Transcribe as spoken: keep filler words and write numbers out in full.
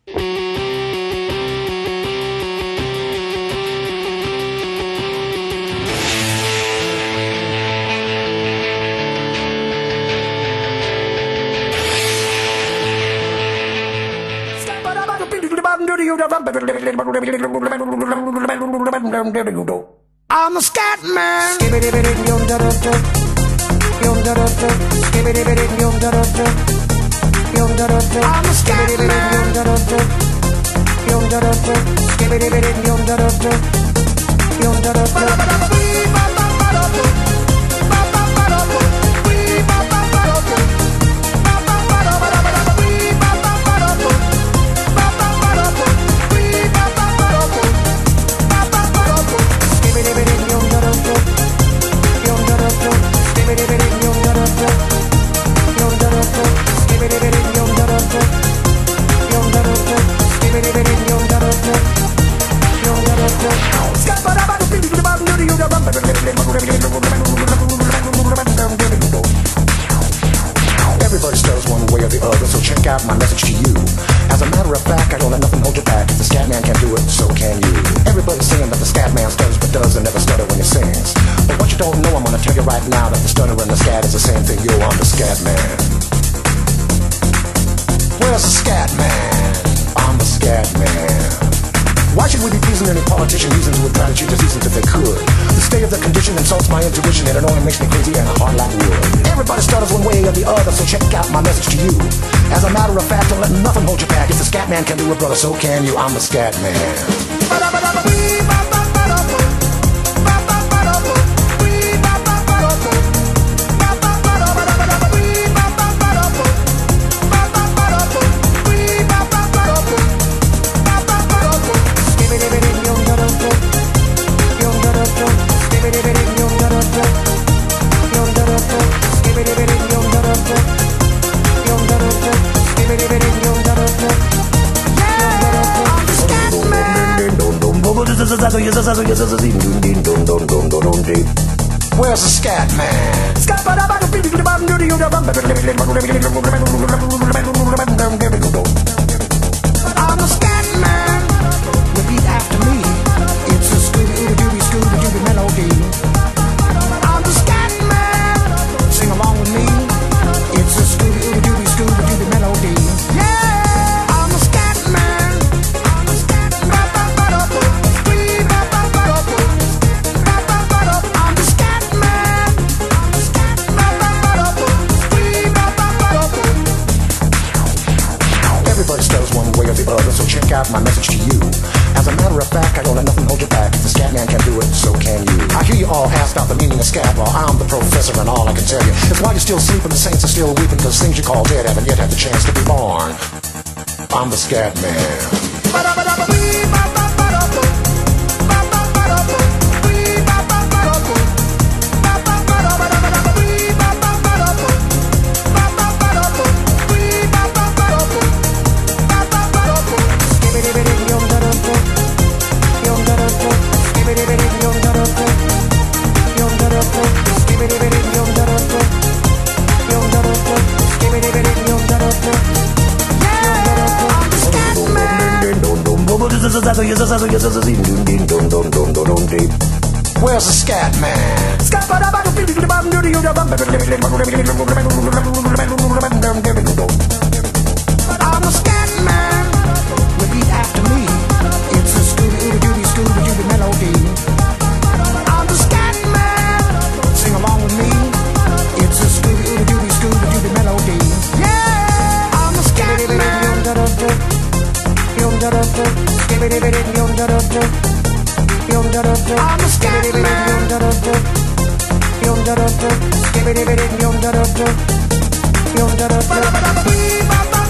I'm a scat man. I'm a scat Everybody stutters one way or the other, so check out my message to you. As a matter of fact, I don't let nothing hold you back. If the scat man can do it, so can you. Everybody's saying that the scat man stutters but does and never stutter when he sings. But what you don't know, I'm gonna tell you right now, that the stutter and the scat is the same thing. Yo, I'm the scat man. Where's the scat man? I'm the scat man. Why should we be pleasing any politician reasons who would try to cheat diseases if they could? The state of the condition insults my intuition, and it only makes me crazy and hard like wood. Everybody stutters one way or the other, so check out my message to you. As a matter of fact, don't let nothing hold you back. If the scat man can do it, brother, so can you. I'm the scat man. Where's the scat man? I'm the scat man. Repeat after me. It's a Scooby-Dooby, Scooby-Dooby melody. I'm the scat man. Sing along with me. It's a Scooby-Dooby, Scooby-Dooby melody. Yeah, I'm the scat man. I'm the scat man. I'm the scat man. Everybody stutters one way or the other, so check out my message to you. As a matter of fact, I don't let nothing hold you back. If the scat man can do it, so can you. I hear you all ask about the meaning of scat. Well, I'm the professor, and all I can tell you is while you're still sleeping, the saints are still weeping, because things you call dead haven't yet had the chance to be born. I'm the scat man. Where's the scat man? I'm the scat man. Repeat after me. It's a Scooby-Dooby, Scooby-Dooby melody. I'm the scat man. Sing along with me. It's a Scooby-Dooby, Scooby-Dooby melody. Yeah, I'm the scat man. I'm the scat man.